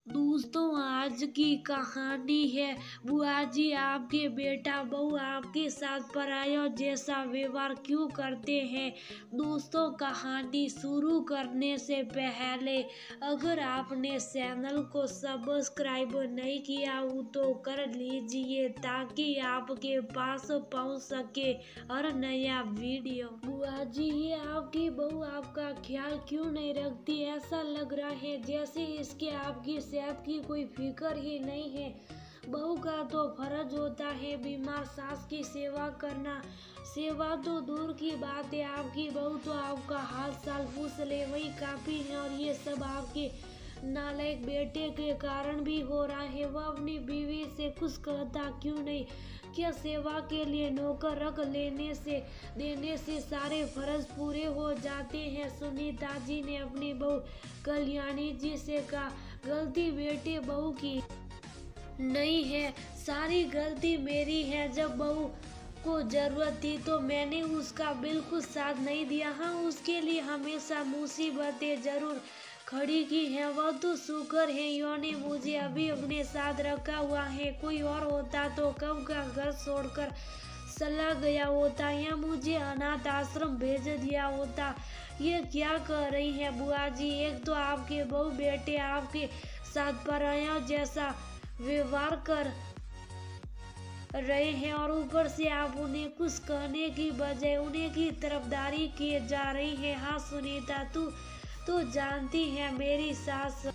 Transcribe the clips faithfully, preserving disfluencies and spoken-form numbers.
दोस्तों आज की कहानी है बुआ जी आपके बेटा बहू आपके साथ परायों जैसा व्यवहार क्यों करते हैं। दोस्तों कहानी शुरू करने से पहले अगर आपने चैनल को सब्सक्राइब नहीं किया हो तो कर लीजिए ताकि आपके पास पहुंच सके हर नया वीडियो। बुआ जी ये आपकी बहू आपका ख्याल क्यों नहीं रखती, ऐसा लग रहा है जैसे इसके आपकी सेहत की कोई फिक्र ही नहीं है। बहू का तो फर्ज होता है बीमार सास की सेवा करना। सेवा तो दूर की बात है, आपकी बहू तो आपका हाल साल पूछ ले वही काफी है। और ये सब आपके नालायक बेटे के कारण भी हो रहा है। वह अपनी बीवी से कुछ कहता क्यों नहीं। क्या सेवा के लिए नौकर रख लेने से देने से सारे फर्ज पूरे हो जाते हैं। सुनीता जी ने अपनी बहू कल्याणी जी से कहा, गलती बेटे बहू की नहीं है, सारी गलती मेरी है। जब बहू को जरूरत थी तो मैंने उसका बिल्कुल साथ नहीं दिया। हाँ उसके लिए हमेशा मुसीबतें जरूर खड़ी की है, वह तो शुक्र है यो ने मुझे अभी अपने साथ रखा हुआ है। कोई और होता तो कब का घर छोड़कर चला गया होता या मुझे अनाथ आश्रम भेज दिया होता। ये क्या कर रही है बुआ जी, एक तो आपके बहू बेटे आपके साथ पराया जैसा व्यवहार कर रहे हैं और ऊपर से आप उन्हें कुछ कहने की बजाय उन्हें की तरफदारी किए जा रही है। हाँ सुनीता तू तो जानती है मेरी सास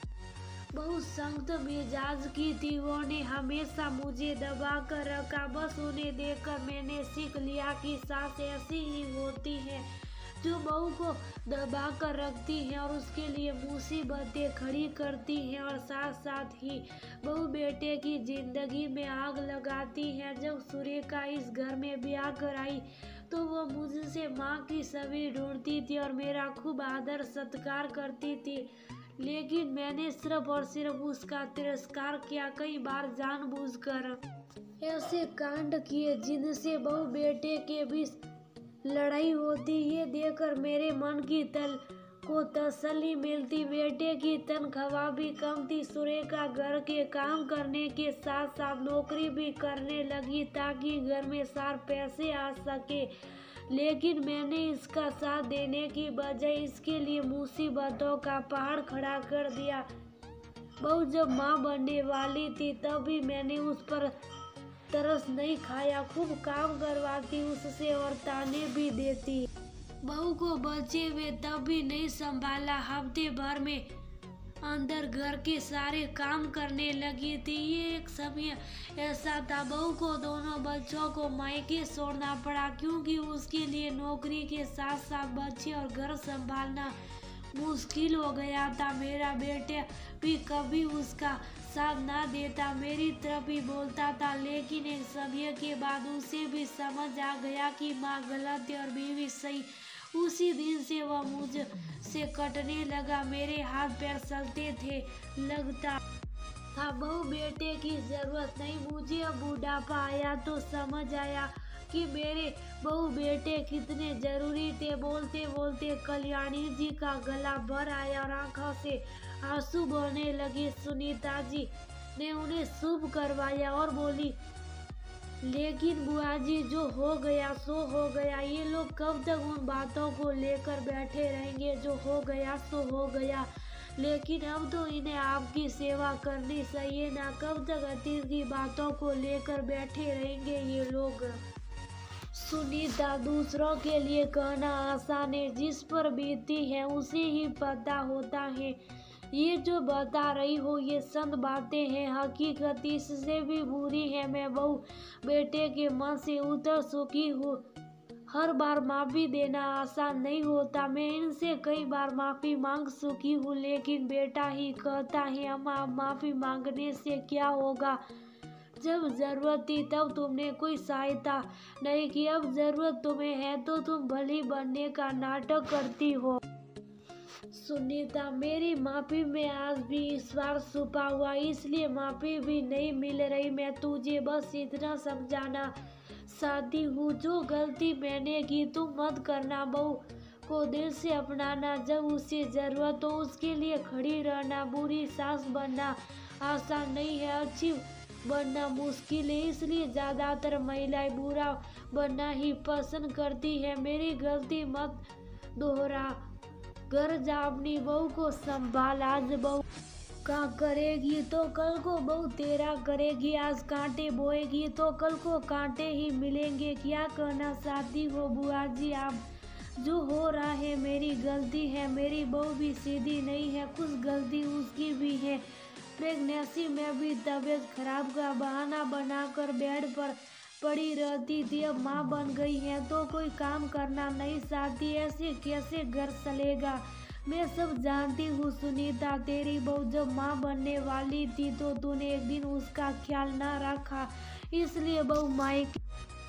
बहुत सख्त मिजाज की थी, उन्होंने हमेशा मुझे दबा कर रखा। बस उन्हें देखकर मैंने सीख लिया कि सास ऐसी ही होती है जो बहू को दबा कर रखती है और उसके लिए मुसीबतें खड़ी करती हैं और साथ साथ ही बहू बेटे की जिंदगी में आग लगाती है। जब सुरेखा इस घर में ब्याह कर आई तो वो मुझसे माँ की छवि ढूंढती थी और मेरा खूब आदर सत्कार करती थी, लेकिन मैंने सिर्फ और सिर्फ उसका तिरस्कार किया। कई बार जानबूझकर ऐसे कांड किए जिनसे बहू बेटे के बीच लड़ाई होती। ये देखकर मेरे मन की तल को तसल्ली मिलती। बेटे की तनख्वाह भी कम थी। सुरेखा घर के काम करने के साथ साथ नौकरी भी करने लगी ताकि घर में चार पैसे आ सके, लेकिन मैंने इसका साथ देने की बजाय इसके लिए मुसीबतों का पहाड़ खड़ा कर दिया। बहू जब माँ बनने वाली थी तब भी मैंने उस पर तरस नहीं खाया, खूब काम करवाती उससे और ताने भी देती। बहू को बचे हुए तब भी नहीं संभाला, हफ्ते भर में अंदर घर के सारे काम करने लगी थी। ये एक समय ऐसा था बहू को दोनों बच्चों को मायके छोड़ना पड़ा क्योंकि उसके लिए नौकरी के साथ साथ बच्चे और घर संभालना मुश्किल हो गया था। मेरा बेटा भी कभी उसका साथ ना देता, मेरी तरफ ही बोलता था, लेकिन एक समय के बाद उसे भी समझ आ गया कि माँ गलत है और बीवी सही। उसी दिन से वह मुझसे कटने लगा, मेरे हाथ पैर चलते थे, लगता था बहू बेटे की जरूरत नहीं। मुझे अब बुढ़ापा आया तो समझ आया कि मेरे बहू बेटे कितने जरूरी थे। बोलते बोलते कल्याणी जी का गला भर आया और आंखों से आंसू बहने लगे। सुनीता जी ने उन्हें शुभ करवाया और बोली, लेकिन बुआ जी जो हो गया सो हो गया। ये लोग कब तक उन बातों को लेकर बैठे रहेंगे, जो हो गया सो हो गया, लेकिन अब तो इन्हें आपकी सेवा करनी चाहिए ना। कब तक अतीत की बातों को लेकर बैठे रहेंगे ये लोग। सुनीता दूसरों के लिए कहना आसान है, जिस पर बीती है उसे ही पता होता है। ये जो बता रही हो ये संत बातें हैं, हकीकत इससे भी बुरी है। मैं बहू बेटे के मन से उतर चुकी हूँ। हर बार माफी देना आसान नहीं होता। मैं इनसे कई बार माफी मांग चुकी हूँ, लेकिन बेटा ही कहता है अम्मा माफी मांगने से क्या होगा। जब जरूरत थी तब तुमने कोई सहायता नहीं की, अब जरूरत तुम्हें है तो तुम भली बनने का नाटक करती हो। सुनीता मेरी माफी में आज भी ईश्वर छुपा हुआ, इसलिए माफी भी नहीं मिल रही। मैं तुझे बस इतना समझाना चाहती हूँ, जो गलती मैंने की तुम मत करना। बहू को दिल से अपनाना, जब उसे जरूरत हो उसके लिए खड़ी रहना। बुरी सास बनना आसान नहीं है, अच्छी बनना मुश्किल है, इसलिए ज्यादातर महिलाएं बुरा बनना ही पसंद करती है। मेरी गलती मत दोहरा, घर जा अपनी बहू को संभाल। आज बहू का करेगी तो कल को बहू तेरा करेगी, आज कांटे बोएगी तो कल को कांटे ही मिलेंगे। क्या कहना चाहती हो बुआ जी आप? जो हो रहा है मेरी गलती है, मेरी बहू भी सीधी नहीं है, कुछ गलती उसकी भी है। प्रेगनेंसी में भी तबीयत खराब का बहाना बनाकर बेड पर पड़ी रहती थी, अब माँ बन गई है तो कोई काम करना नहीं चाहती, ऐसे कैसे घर चलेगा? मैं सब जानती हूँ सुनीता, तेरी बहू जब माँ बनने वाली थी तो तूने एक दिन उसका ख्याल ना रखा, इसलिए बहू मायके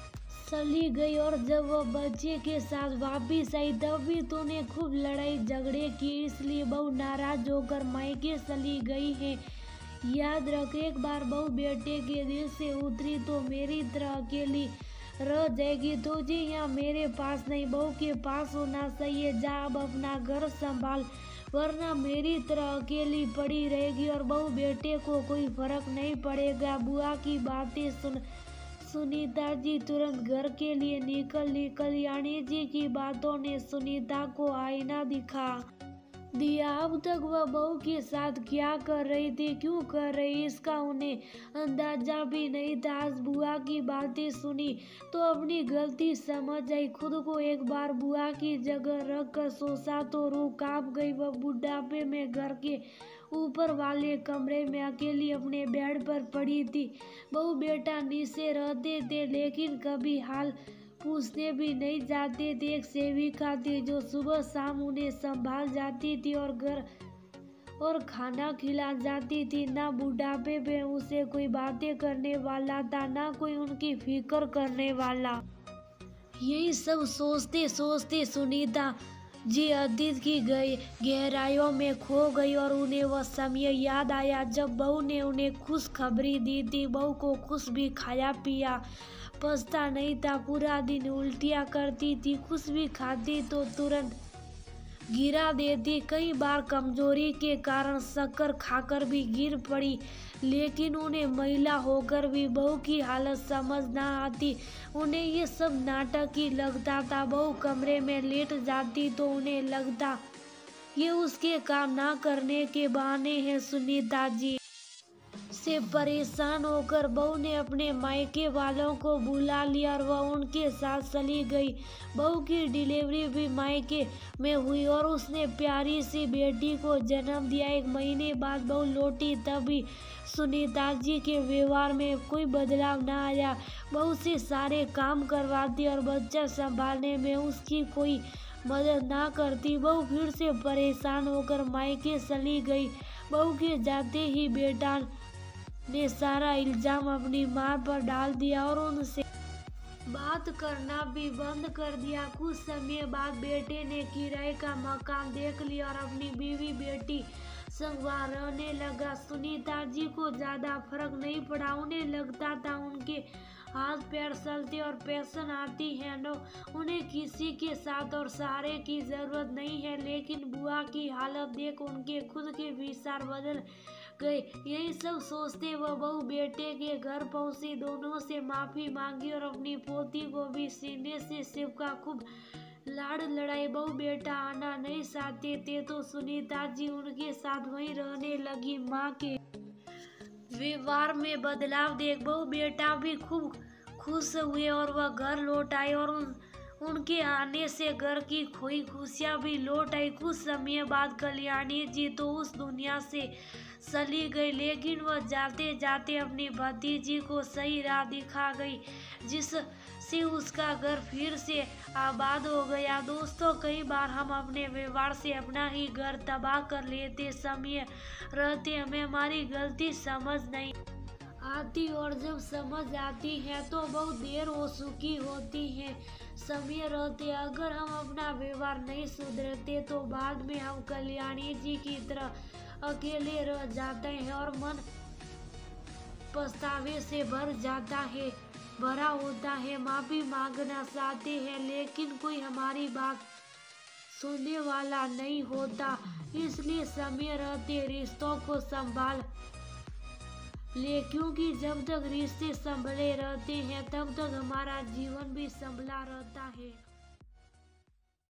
चली गई, और जब वह बच्चे के साथ वापिस आई तब भी तूने खूब लड़ाई झगड़े किए, इसलिए बहू नाराज होकर मायके चली गई है। याद रख, एक बार बहू बेटे के दिल से उतरी तो मेरी तरह अकेली रह जाएगी। तुझे यहाँ मेरे पास नहीं, बहू के पास होना चाहिए। जा अब अपना घर संभाल, वरना मेरी तरह अकेली पड़ी रहेगी और बहू बेटे को कोई फर्क नहीं पड़ेगा। बुआ की बातें सुन सुनीता जी तुरंत घर के लिए निकल ली। कल्याणी जी की बातों ने सुनीता को आईना दिखा दिया। अब तक वह बहू के साथ क्या कर रही थी, क्यों कर रही, इसका उन्हें अंदाजा भी नहीं था। आज बुआ की बातें सुनी तो अपनी गलती समझ आई। खुद को एक बार बुआ की जगह रख कर सोचा तो रूह कांप गई। वह बुढ़ापे में घर के ऊपर वाले कमरे में अकेली अपने बेड पर पड़ी थी। बहू बेटा नीचे रहते थे लेकिन कभी हाल पूछने भी नहीं जाते थे। एक सेविका थी जो सुबह शाम उन्हें संभाल जाती थी और घर और खाना खिला जाती थी। ना बुढ़ापे में उसे कोई बातें करने वाला था, ना कोई उनकी फिक्र करने वाला। यही सब सोचते सोचते सुनीता जी अतीत की गई गहराइयों में खो गई और उन्हें वह समय याद आया जब बहू ने उन्हें खुशखबरी दी थी। बहू को कुछ भी खाया पिया पछता नहीं था, पूरा दिन उल्टियाँ करती थी, कुछ भी खाती तो तुरंत गिरा देती। कई बार कमजोरी के कारण शक्कर खाकर भी गिर पड़ी, लेकिन उन्हें महिला होकर भी बहू की हालत समझ ना आती। उन्हें ये सब नाटक ही लगता था। बहू कमरे में लेट जाती तो उन्हें लगता ये उसके काम ना करने के बहाने हैं। सुनीता जी से परेशान होकर बहू ने अपने मायके वालों को बुला लिया और वह उनके साथ चली गई। बहू की डिलीवरी भी मायके में हुई और उसने प्यारी सी बेटी को जन्म दिया। एक महीने बाद बहू लौटी, तभी सुनीता जी के व्यवहार में कोई बदलाव न आया। बहू से सारे काम करवाती और बच्चा संभालने में उसकी कोई मदद ना करती। बहू फिर से परेशान होकर मायके चली गई। बहू के जाते ही बेटा ने सारा इल्जाम अपनी मां पर डाल दिया और उनसे बात करना भी बंद कर दिया। कुछ समय बाद बेटे ने किराए का मकान देख लिया और अपनी बीवी बेटी संग वहाँ रहने लगा। सुनीता जी को ज्यादा फर्क नहीं पड़ा। उन्हें लगता था उनके हाथ पैर चलते और पेंशन आती है, नो उन्हें किसी के साथ और सहारे की जरूरत नहीं है। लेकिन बुआ की हालत देख उनके खुद के विचार बदल गए। यही सब सोचते वह बहू बेटे के घर पहुंची, दोनों से माफी मांगी और अपनी पोती को भी सीने से सिपका खूब लाड़ लड़ाई। बहू बेटा आना नहीं चाहते थे तो सुनीता जी उनके साथ वहीं रहने लगी। माँ के व्यवहार में बदलाव देख बहू बेटा भी खूब खुश हुए और वह घर लौट आए और उन उनके आने से घर की खोई खुशियाँ भी लौट आई। कुछ समय बाद कल्याणी जी तो उस दुनिया से चली गई, लेकिन वह जाते जाते अपनी भतीजी को सही राह दिखा गई, जिससे उसका घर फिर से आबाद हो गया। दोस्तों, कई बार हम अपने व्यवहार से अपना ही घर तबाह कर लेते। समय रहते हमें हमारी गलती समझ नहीं आती और जब समझ आती है तो बहुत देर हो चुकी होती है। समय रहते अगर हम अपना व्यवहार नहीं सुधरते तो बाद में हम कल्याणी जी की तरह अकेले रह जाते हैं और मन पछतावे से भर जाता है भरा होता है। माफी मांगना चाहते हैं लेकिन कोई हमारी बात सुनने वाला नहीं होता, इसलिए समय रहते रिश्तों को संभाल ले, क्योंकि जब तक रिश्ते संभले रहते हैं तब तक हमारा जीवन भी संभला रहता है।